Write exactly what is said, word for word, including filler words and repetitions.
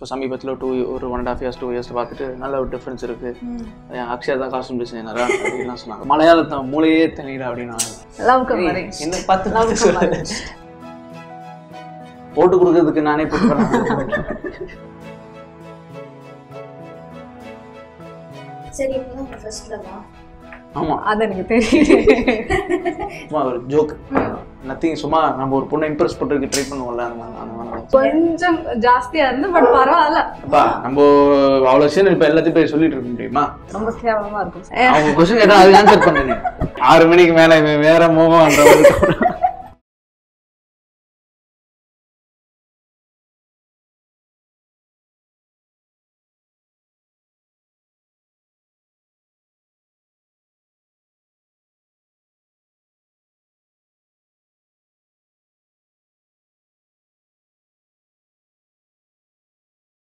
இப்போ சமீபத்தில் டூ ஒரு one and half years two years பார்த்துட்டு நல்ல ஒரு டிஃப்ரென்ஸ் இருக்குது. அக்ஷயா தான் காஸ்டியூம் டிசைனரா அப்படின்லாம் சொன்னாங்க. மலையாளத்தை மூளையே தனிடா அப்படின்னு என்ன பார்த்து போட்டு கொடுக்கறதுக்கு நானே போட்டு சரி இப்போதான் ஃபர்ஸ்ட் லவ்வா? ஆமா அது எனக்கு தெரியும். சும்மா ஒரு ஜோக் நத்திங், சும்மா நம்ம ஒரு பொண்ணை இம்ப்ரெஸ் பண்றதுக்கு ட்ரை பண்ணுவோம்ல அந்த மாதிரி கொஞ்சம் ஜாஸ்தியா இருந்து பட் பரவாயில்ல. அப்பா நம்ம அவ்வளவு விஷயம் இப்ப எல்லாத்தையும் போய் சொல்லிட்டு இருக்க முடியுமா? ரொம்ப கேவலமா இருக்கும். அவங்க கொஸ்டின் கேட்டா அது ஆன்சர் பண்ணுங்க. ஆறு மணிக்கு மேல வேற மோகம் அந்த